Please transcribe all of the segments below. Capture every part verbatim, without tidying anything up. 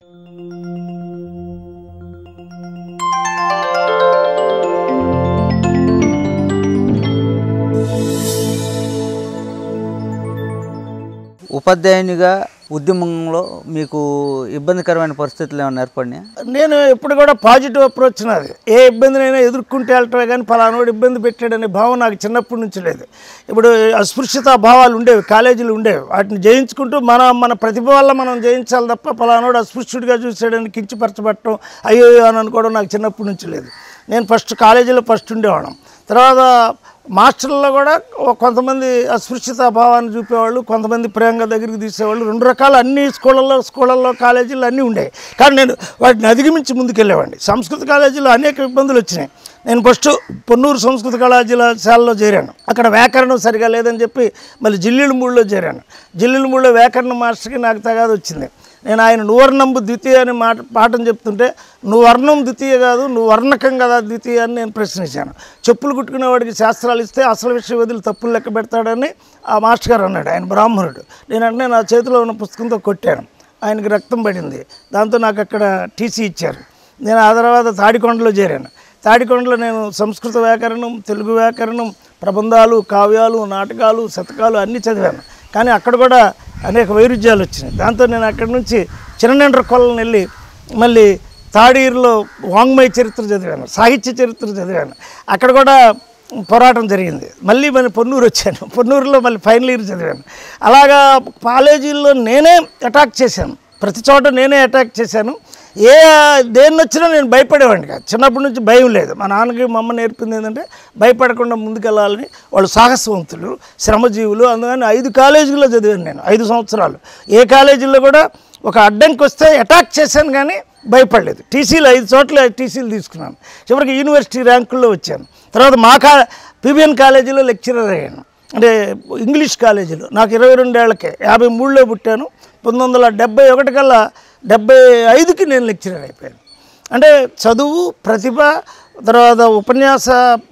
ఉపాధ్యాయునిగా ఉద్యమంలో మీకు ఇబ్బందికరమైన పరిస్థితులు ఏమైనా ఏర్పడినాయి? నేను ఎప్పుడు కూడా పాజిటివ్ అప్రోచ్ నాది. ఏ ఇబ్బందినైనా ఎదుర్కొంటే వెళ్ళటమే కానీ ఫలానోడు ఇబ్బంది పెట్టాడనే భావం నాకు చిన్నప్పటి నుంచి లేదు. ఇప్పుడు అస్పృశ్యత భావాలు ఉండేవి, కాలేజీలు ఉండేవి, వాటిని జయించుకుంటూ మన మన ప్రతిభ వల్ల మనం జయించాలి తప్ప ఫలానోడు అస్పృశ్యుడిగా చూసాడని కించపరచబట్టడం అయ్యో అని అనుకోవడం నాకు చిన్నప్పటి నుంచి లేదు. నేను ఫస్ట్ కాలేజీలో ఫస్ట్ ఉండేవాళ్ళం. తర్వాత మాస్టర్లలో కూడా కొంతమంది అస్పృశ్యత భావాన్ని చూపేవాళ్ళు, కొంతమంది ప్రేమగా దగ్గరికి తీసేవాళ్ళు. రెండు రకాల అన్ని స్కూళ్ళల్లో స్కూళ్ళల్లో కాలేజీలు అన్నీ ఉండేవి. కానీ నేను వాటిని అధిగమించి ముందుకెళ్ళేవాడిని. సంస్కృత కాలేజీలో అనేక ఇబ్బందులు వచ్చినాయి. నేను ఫస్ట్ పొన్నూరు సంస్కృత కళాశాలలో చేరాను. అక్కడ వ్యాకరణం సరిగా లేదని చెప్పి మళ్ళీ జిల్లిలమూడిలో చేరాను. జిల్లిలమూడిలో వ్యాకరణ మాస్టర్కి నాకు తగాదు వచ్చింది. నేను ఆయన నువర్ణంబు ద్వితీయ అని మాట పాఠం చెప్తుంటే నువ్వు వర్ణం ద్వితీయ కాదు, నువ్వు వర్ణకం కదా ద్వితీయ అని నేను ప్రశ్నించాను. చెప్పులు కుట్టుకునేవాడికి శాస్త్రాలు ఇస్తే అసలు విషయం వదిలి తప్పులు లెక్క పెడతాడని ఆ మాస్టర్ గారు అన్నాడు. ఆయన బ్రాహ్మణుడు. నేనంటే నా చేతిలో ఉన్న పుస్తకంతో కొట్టాను. ఆయనకి రక్తం పడింది. దాంతో నాకు అక్కడ టీసీ ఇచ్చారు. నేను ఆ తర్వాత తాడికొండలో చేరాను. తాడికొండలో నేను సంస్కృత వ్యాకరణం, తెలుగు వ్యాకరణం, ప్రబంధాలు, కావ్యాలు, నాటకాలు, శతకాలు అన్నీ చదివాను. కానీ అక్కడ కూడా అనేక వైరుధ్యాలు వచ్చినాయి. దాంతో నేను అక్కడి నుంచి చిన్ననేండ్ర కొలను వెళ్ళి మళ్ళీ తాడీరులో వాంగ్మయ చరిత్ర చదివాను, సాహిత్య చరిత్ర చదివాను. అక్కడ కూడా పోరాటం జరిగింది. మళ్ళీ మళ్ళీ పొన్నూరు వచ్చాను. పొన్నూరులో మళ్ళీ ఫైనల్ ఇయర్ చదివాను. అలాగా కాలేజీల్లో నేనే అటాక్ చేశాను. ప్రతి చోట నేనే అటాక్ చేశాను. ఏ దేన్ని వచ్చినా నేను భయపడేవాడిని కాదు. చిన్నప్పటి నుంచి భయం లేదు. మా నాన్నకి మా అమ్మ నేర్పింది ఏంటంటే భయపడకుండా ముందుకెళ్ళాలని. వాళ్ళు సాహసవంతులు, శ్రమజీవులు. అందుకని ఐదు కాలేజీల్లో చదివాను నేను ఐదు సంవత్సరాలు. ఏ కాలేజీల్లో కూడా ఒక అడ్డంకి వస్తే అటాక్ చేశాను కానీ భయపడలేదు. టీసీలు ఐదు చోట్ల టీసీలు తీసుకున్నాను. చివరికి యూనివర్సిటీ ర్యాంకుల్లో వచ్చాను. తర్వాత మా కా పీబీఎన్ కాలేజీలో లెక్చరర్ అయ్యాను. అంటే ఇంగ్లీష్ కాలేజీలో. నాకు ఇరవై రెండేళ్లకే యాభై మూడులో పుట్టాను. పంతొమ్మిది వందల డెబ్బై ఒకటి కల్లా డెబ్బై ఐదుకి నేను లెక్చరర్ అయిపోయాను. అంటే చదువు, ప్రతిభ, తర్వాత ఉపన్యాస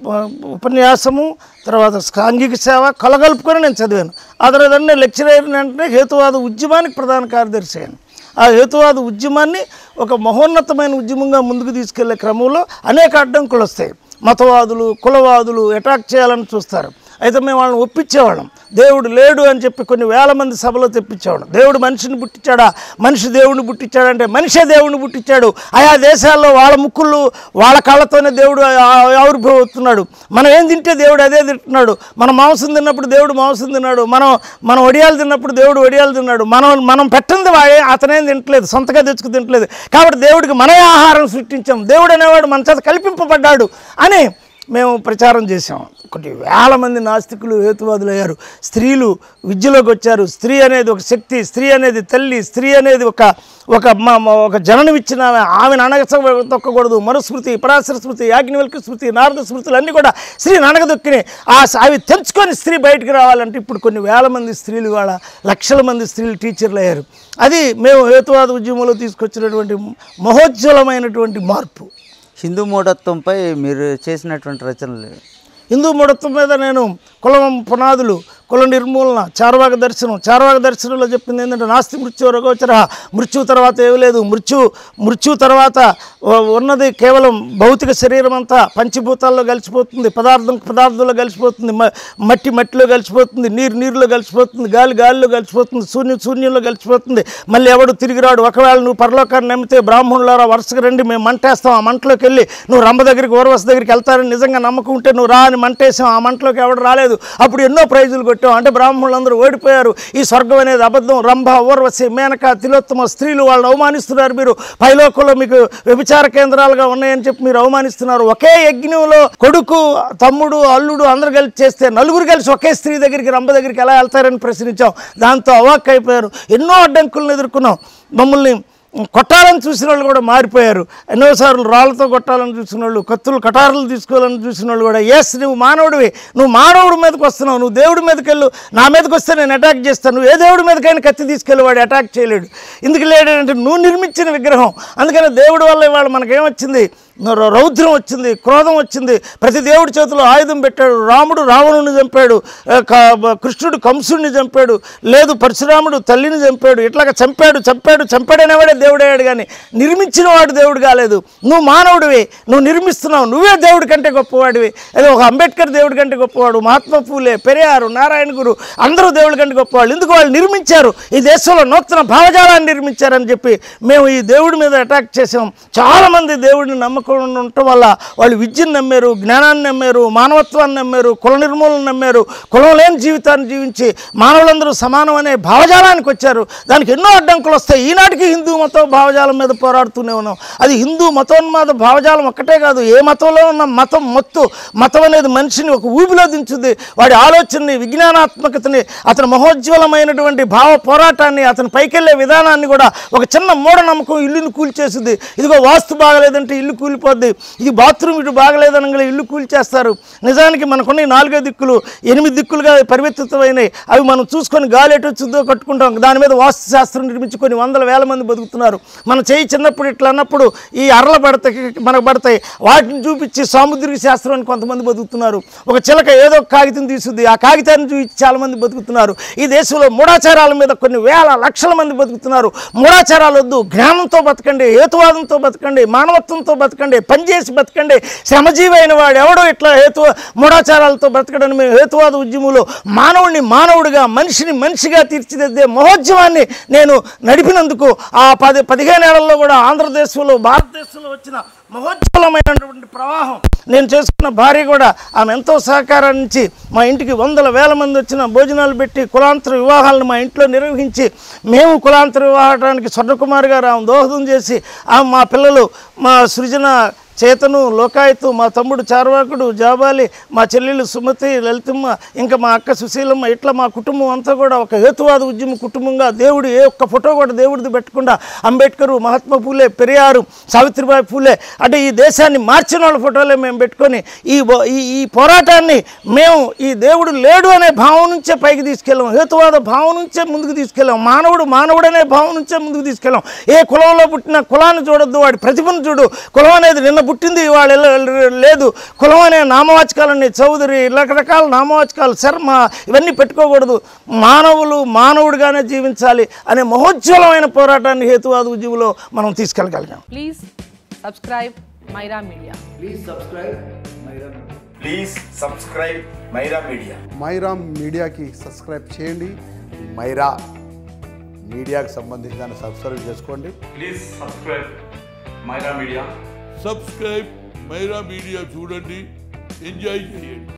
ఉపన్యాసము, తర్వాత సాంఘిక సేవ కలగలుపుకొని నేను చదివాను. ఆ తర్వాత నేను లెక్చరర్ అయిన వెంటనే హేతువాద ఉద్యమానికి ప్రధాన కార్యదర్శి అయ్యాను. ఆ హేతువాద ఉద్యమాన్ని ఒక మహోన్నతమైన ఉద్యమంగా ముందుకు తీసుకెళ్లే క్రమంలో అనేక అడ్డంకులు వస్తాయి. మతవాదులు, కులవాదులు అటాక్ చేయాలని చూస్తారు. అయితే మేము వాళ్ళని ఒప్పించేవాళ్ళం. దేవుడు లేడు అని చెప్పి కొన్ని వేల మంది సభలో తెప్పించేవాళ్ళం. దేవుడు మనిషిని పుట్టించాడా, మనిషి దేవుడిని పుట్టించాడంటే మనిషే దేవుడిని పుట్టించాడు. ఆయా దేశాల్లో వాళ్ళ ముక్కులు వాళ్ళ కళ్ళతోనే దేవుడు ఆవిర్భవిస్తున్నాడు. మనం ఏం తింటే దేవుడు అదే తింటున్నాడు. మనం మాంసం తిన్నప్పుడు దేవుడు మాంసం తిన్నాడు. మనం మనం వడియాలు తిన్నప్పుడు దేవుడు వడియాలు తిన్నాడు. మనం మనం పెట్టింది వాడే అతనేం తింటలేదు, సొంతగా తెచ్చుకు తింటలేదు. కాబట్టి దేవుడికి మనమే ఆహారం సృష్టించాం. దేవుడు అనేవాడు మన చేత కల్పింపబడ్డాడు అని మేము ప్రచారం చేసాం. కొన్ని వేల మంది నాస్తికులు, హేతువాదులు అయ్యారు. స్త్రీలు విద్యలోకి వచ్చారు. స్త్రీ అనేది ఒక శక్తి, స్త్రీ అనేది తల్లి, స్త్రీ అనేది ఒక ఒక ఒక జననం ఇచ్చిన ఆమెను అనగ తొక్కకూడదు. మనుస్మృతి, పరాశర స్మృతి, యాజ్ఞవల్క్య స్మృతి, నారద స్మృతులు అన్నీ కూడా స్త్రీని అనగదొక్కినాయి. ఆ అవి తెంచుకొని స్త్రీ బయటికి రావాలంటే ఇప్పుడు కొన్ని వేల మంది స్త్రీలు, వాళ్ళ లక్షల మంది స్త్రీలు టీచర్లు అయ్యారు. అది మేము హేతువాద ఉద్యమంలో తీసుకొచ్చినటువంటి మహోజ్వలమైనటువంటి మార్పు. హిందూ మూఢత్వంపై మీరు చేసినటువంటి రచనలు. హిందూ మూఢత్వం మీద నేను కులం పునాదులు, కుల నిర్మూలన, చార్వాక దర్శనం. చార్వాక దర్శనంలో చెప్పింది ఏంటంటే నాస్తి మృత్యు రఘోచర, మృత్యు తర్వాత ఏమీ లేదు. మృత్యు మృత్యు తర్వాత ఉన్నది కేవలం భౌతిక శరీరం అంతా పంచభూతాల్లో కలిసిపోతుంది, పదార్థం పదార్థంలో కలిసిపోతుంది, మట్టి మట్టిలో కలిసిపోతుంది, నీరు నీరులో కలిసిపోతుంది, గాలి గాలిలో కలిసిపోతుంది, శూన్యం శూన్యంలో కలిసిపోతుంది. మళ్ళీ ఎవడు తిరిగి రాడు. ఒకవేళ నువ్వు పరలోకాన్ని నమ్మితే బ్రాహ్మణులారా వరుసగా రండి, మేము మంటేస్తాం. ఆ మంటలోకి వెళ్ళి నువ్వు రంభ దగ్గరికి, ఓర్వశ దగ్గరికి వెళ్తారని నిజంగా నమ్మకం ఉంటే నువ్వు రా అని మంటేసాం. ఆ మంటలోకి ఎవడు రాలేదు. అప్పుడు ఎన్నో ప్రైజులు కొట్టాం. అంటే బ్రాహ్మణులందరూ ఓడిపోయారు. ఈ స్వర్గం అనేది అబద్ధం. రంభ, ఓర్వశి, మేనక, తిలోత్తమ స్త్రీలు వాళ్ళని అవమానిస్తున్నారు. మీరు పైలోకంలో మీకు వ్యభిచార కేంద్రాలుగా ఉన్నాయని చెప్పి మీరు అవమానిస్తున్నారు. ఒకే యజ్ఞంలో కొడుకు, తమ్ముడు, అల్లుడు అందరూ కలిసి చేస్తే నలుగురు కలిసి ఒకే స్త్రీ దగ్గరికి, రంభ దగ్గరికి ఎలా వెళ్తారని ప్రశ్నించాం. దాంతో అవాక్ అయిపోయారు. ఎన్నో అడ్డంకులను ఎదుర్కొన్నాం. మమ్మల్ని కొట్టాలని చూసిన వాళ్ళు కూడా మారిపోయారు. ఎన్నోసార్లు రాళ్లతో కొట్టాలని చూసిన వాళ్ళు, కత్తులు కటారులు తీసుకోవాలని చూసిన వాళ్ళు కూడా, ఎస్ నువ్వు మానవుడివి, నువ్వు మానవుడి మీదకి వస్తున్నావు, నువ్వు దేవుడి మీదకి వెళ్ళు, నా మీదకి వస్తే నేను అటాక్ చేస్తాను. నువ్వు ఏ దేవుడి మీదకైనా కత్తి తీసుకెళ్ళి వాడు అటాక్ చేయలేడు. ఎందుకు లేడంటే నువ్వు నిర్మించిన విగ్రహం. అందుకని దేవుడి వల్ల ఇవాళ మనకేమొచ్చింది, రౌద్రం వచ్చింది, క్రోధం వచ్చింది. ప్రతి దేవుడి చేతిలో ఆయుధం పెట్టాడు. రాముడు రావణుని చంపాడు, కృష్ణుడు కంసుడిని చంపాడు, లేదు పరశురాముడు తల్లిని చంపాడు. ఇట్లాగా చంపాడు చంపాడు చంపాడనేవాడే దేవుడయ్యాడు, కానీ నిర్మించిన వాడు దేవుడు కాలేదు. నువ్వు మానవుడివి, నువ్వు నిర్మిస్తున్నావు, నువ్వే దేవుడి కంటే గొప్పవాడివి. అదే ఒక అంబేద్కర్ దేవుడి కంటే గొప్పవాడు, మహాత్మా పూలే, పెరియారు, నారాయణ గురు అందరూ దేవుడి కంటే గొప్పవాళ్ళు. ఎందుకు వాళ్ళు నిర్మించారు, ఈ దేశంలో నూతన భావజాలాన్ని నిర్మించారని చెప్పి మేము ఈ దేవుడి మీద అటాక్ చేసాం. చాలామంది దేవుడిని నమ్మకం ఉండటం వల్ల వాళ్ళు విద్యను నమ్మారు, జ్ఞానాన్ని నమ్మారు, మానవత్వాన్ని నమ్మారు, కుల నిర్మూలన నమ్మారు, కులం లేని జీవితాన్ని జీవించి మానవులందరూ సమానం అనే భావజాలానికి వచ్చారు. దానికి ఎన్నో అడ్డంకులు వస్తాయి. ఈనాటికి హిందూ మతం భావజాలం మీద పోరాడుతూనే ఉన్నాం. అది హిందూ మతోన్మాద భావజాలం ఒక్కటే కాదు, ఏ మతంలో ఉన్న మతం మొత్తు. మతం అనేది మనిషిని ఒక ఊబిలో దించుద్ది. వాడి ఆలోచనని, విజ్ఞానాత్మకతని, అతని మహోజ్వలమైనటువంటి భావ పోరాటాన్ని, అతని పైకెళ్ళే విధానాన్ని కూడా ఒక చిన్న మూఢనమ్మకం ఇల్లుని కూల్చేస్తుంది. ఇదిగో వాస్తు బాగలేదంటే ఇల్లు కూలిపోద్ది, ఇది బాత్రూమ్ ఇటు బాగలేదనగా ఇల్లు కూల్చేస్తారు. నిజానికి మనకున్న నాలుగో దిక్కులు ఎనిమిది దిక్కులుగా పరివర్తితమైనవి. అవి మనం చూసుకొని గాలి ఎటు వచ్చిందో కట్టుకుంటాం. దాని మీద వాస్తు శాస్త్రం నిర్మించుకొని వందల వేల మంది బతుకుతున్నారు. మన చేయి చిన్నప్పుడు ఇట్లా అన్నప్పుడు ఈ అరల పడతాయి, మనకు పడతాయి. వాటిని చూపించి సాముద్రిక శాస్త్రం అని కొంతమంది బతుకుతున్నారు. ఒక చిలక ఏదో ఒక కాగితం తీసుద్ది, ఆ కాగితాన్ని చూపించి చాలామంది బతుకుతున్నారు. ఈ దేశంలో మూఢాచారాల మీద కొన్ని వేల లక్షల మంది బతుకుతున్నారు. మూఢాచారాలు వద్దు, జ్ఞానంతో బతకండి, హేతువాదంతో బతకండి, మానవత్వంతో బతకండి, పనిచేసి బతకండి. శ్రమజీవి అయిన వాడు ఎవడో ఇట్లా హేతు మూఢాచారాలతో బతకడని మేము హేతువాద ఉద్యమంలో మానవుడిని మానవుడిగా, మనిషిని మనిషిగా తీర్చిదిద్దే మహోద్యమాన్ని నేను నడిపినందుకు ఆ పది పదిహేను ఏళ్లలో కూడా ఆంధ్రదేశంలో, భారతదేశంలో వచ్చిన మహోజ్వలమైనటువంటి ప్రవాహం. నేను చేసుకున్న భార్య కూడా ఆమె ఎంతో సహకారాన్ని ఇచ్చి మా ఇంటికి వందల వేల మంది వచ్చిన భోజనాలు పెట్టి కులాంతర వివాహాలను మా ఇంట్లో నిర్వహించి, మేము కులాంతర వివాహానికి స్వర్ణకుమారి గారు ఆమె దోహదం చేసి, ఆమె మా పిల్లలు మా సృజన, చేతను, లోకాయతు, మా తమ్ముడు చార్వాకుడు, జాబాలి, మా చెల్లెళ్ళు సుమతి, లలితమ్మ, ఇంకా మా అక్క సుశీలమ్మ, ఇట్లా మా కుటుంబం అంతా కూడా ఒక హేతువాద ఉద్యమ కుటుంబంగా దేవుడు ఏ ఒక్క ఫోటో కూడా దేవుడిది పెట్టకుండా అంబేద్కరు, మహాత్మా పూలే, పెరియారు, సావిత్రిబాయి పూలే అంటే ఈ దేశాన్ని మార్చిన వాళ్ళ ఫోటోలే మేము పెట్టుకొని ఈ ఈ పోరాటాన్ని మేము ఈ దేవుడు లేడు అనే భావం నుంచే పైకి తీసుకెళ్ళాం. హేతువాద భావం నుంచే ముందుకు తీసుకెళ్ళాం. మానవుడు మానవుడనే భావం నుంచే ముందుకు తీసుకెళ్ళాం. ఏ కులంలో పుట్టిన కులాన్ని చూడొద్దు, వాడి ప్రతిభను చూడు. కులం అనేది నిన్న పుట్టింది, ఇవాళ లేదు. కులం అనే నామవాచకాలన్నీ చౌదరి, రకరకాల నామవాచకాలు, శర్మ, ఇవన్నీ పెట్టుకోకూడదు. మానవులు మానవుడిగానే జీవించాలి అనే మహోజ్వలమైన పోరాటాన్ని హేతువాద ఉద్యమంలో మనం తీసుకెళ్ళగలిగాం. Please subscribe Myra media. Please subscribe Myra media. Please subscribe Myra media. Myra మీడియాకి సబ్స్క్రైబ్ చేయండి. మైరా మీడియాకి సంబంధించి దాన్ని సబ్స్క్రైబ్ చేసుకోండి. Please subscribe Myra media. Subscribe Myra media చూడండి, ఎంజాయ్ చేయండి.